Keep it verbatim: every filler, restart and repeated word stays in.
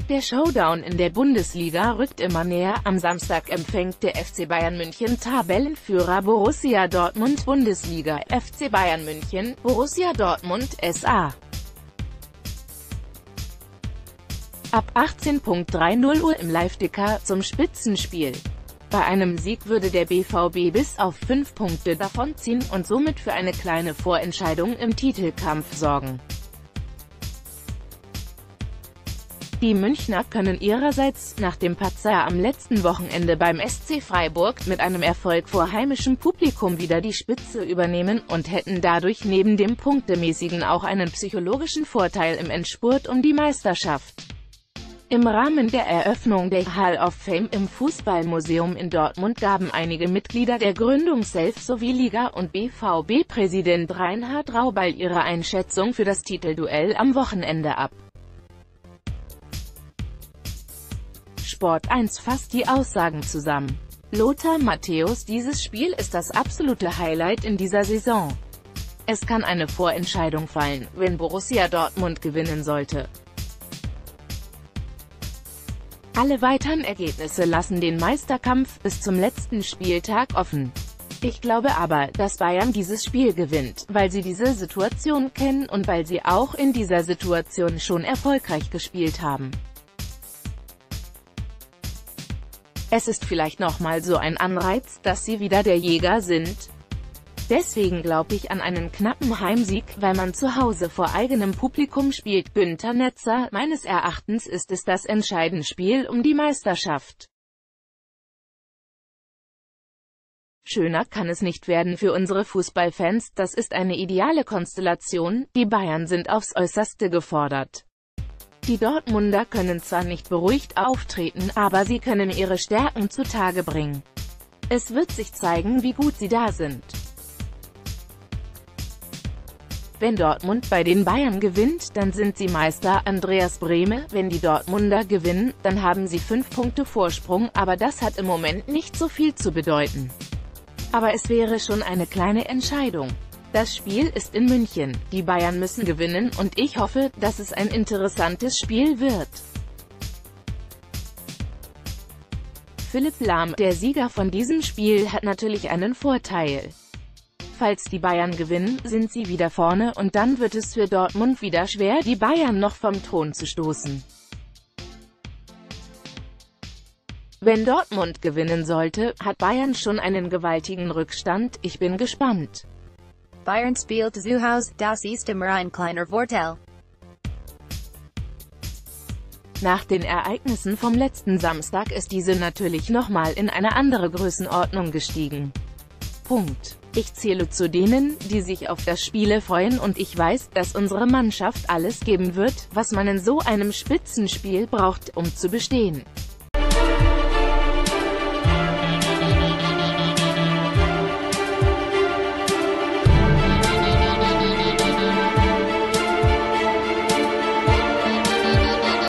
Der Showdown in der Bundesliga rückt immer näher. Am Samstag empfängt der F C Bayern München Tabellenführer Borussia Dortmund. Bundesliga, F C Bayern München, Borussia Dortmund S A Ab achtzehn Uhr dreißig Uhr im Live-Ticker zum Spitzenspiel. Bei einem Sieg würde der B V B bis auf fünf Punkte davonziehen und somit für eine kleine Vorentscheidung im Titelkampf sorgen. Die Münchner können ihrerseits nach dem Patzer am letzten Wochenende beim S C Freiburg mit einem Erfolg vor heimischem Publikum wieder die Spitze übernehmen und hätten dadurch neben dem Punktemäßigen auch einen psychologischen Vorteil im Endspurt um die Meisterschaft. Im Rahmen der Eröffnung der Hall of Fame im Fußballmuseum in Dortmund gaben einige Mitglieder der Gründungself sowie Liga- und B V B-Präsident Reinhard Raubal ihre Einschätzung für das Titelduell am Wochenende ab. Sport eins fasst die Aussagen zusammen. Lothar Matthäus: Dieses Spiel ist das absolute Highlight in dieser Saison. Es kann eine Vorentscheidung fallen, wenn Borussia Dortmund gewinnen sollte. Alle weiteren Ergebnisse lassen den Meisterkampf bis zum letzten Spieltag offen. Ich glaube aber, dass Bayern dieses Spiel gewinnt, weil sie diese Situation kennen und weil sie auch in dieser Situation schon erfolgreich gespielt haben. Es ist vielleicht nochmal so ein Anreiz, dass sie wieder der Jäger sind. Deswegen glaube ich an einen knappen Heimsieg, weil man zu Hause vor eigenem Publikum spielt. Günther Netzer: Meines Erachtens ist es das entscheidende Spiel um die Meisterschaft. Schöner kann es nicht werden für unsere Fußballfans, das ist eine ideale Konstellation, die Bayern sind aufs Äußerste gefordert. Die Dortmunder können zwar nicht beruhigt auftreten, aber sie können ihre Stärken zutage bringen. Es wird sich zeigen, wie gut sie da sind. Wenn Dortmund bei den Bayern gewinnt, dann sind sie Meister. Andreas Brehme: Wenn die Dortmunder gewinnen, dann haben sie fünf Punkte Vorsprung, aber das hat im Moment nicht so viel zu bedeuten. Aber es wäre schon eine kleine Entscheidung. Das Spiel ist in München, die Bayern müssen gewinnen und ich hoffe, dass es ein interessantes Spiel wird. Philipp Lahm: Der Sieger von diesem Spiel hat natürlich einen Vorteil. Falls die Bayern gewinnen, sind sie wieder vorne und dann wird es für Dortmund wieder schwer, die Bayern noch vom Thron zu stoßen. Wenn Dortmund gewinnen sollte, hat Bayern schon einen gewaltigen Rückstand. Ich bin gespannt. Bayern spielt zu Hause, das ist immer ein kleiner Vorteil. Nach den Ereignissen vom letzten Samstag ist diese natürlich nochmal in eine andere Größenordnung gestiegen. Punkt. Ich zähle zu denen, die sich auf das Spiel freuen und ich weiß, dass unsere Mannschaft alles geben wird, was man in so einem Spitzenspiel braucht, um zu bestehen.